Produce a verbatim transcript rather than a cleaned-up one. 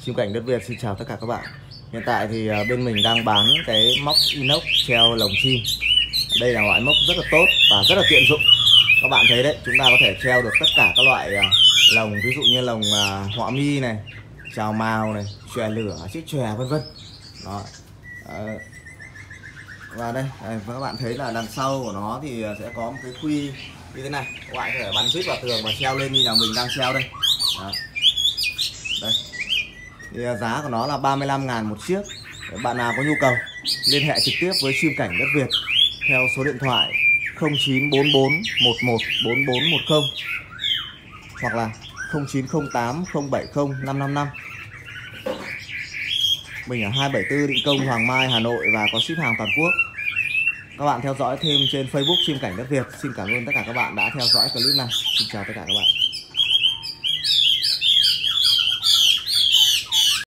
Chim cảnh đất Việt xin chào tất cả các bạn. Hiện tại thì bên mình đang bán cái móc inox treo lồng chim. Đây là loại móc rất là tốt và rất là tiện dụng. Các bạn thấy đấy, chúng ta có thể treo được tất cả các loại lồng, ví dụ như lồng họa mi này, trào màu này, chòe lửa, chiếc chòe vân vân. Đó. Và đây, đây các bạn thấy là đằng sau của nó thì sẽ có một cái khuy như thế này. Các bạn có thể bắn vít vào tường và treo lên như nhà mình đang treo đây. Đó. Đây. Thì giá của nó là ba mươi lăm ngàn một chiếc. Nếu bạn nào có nhu cầu liên hệ trực tiếp với Chim cảnh đất Việt theo số điện thoại không chín bốn bốn một một bốn bốn một không hoặc là không chín không tám không bảy không năm năm năm. Mình ở hai bảy tư Định Công, Hoàng Mai, Hà Nội và có ship hàng toàn quốc. Các bạn theo dõi thêm trên Facebook Chim cảnh đất Việt. Xin cảm ơn tất cả các bạn đã theo dõi clip này. Xin chào tất cả các bạn.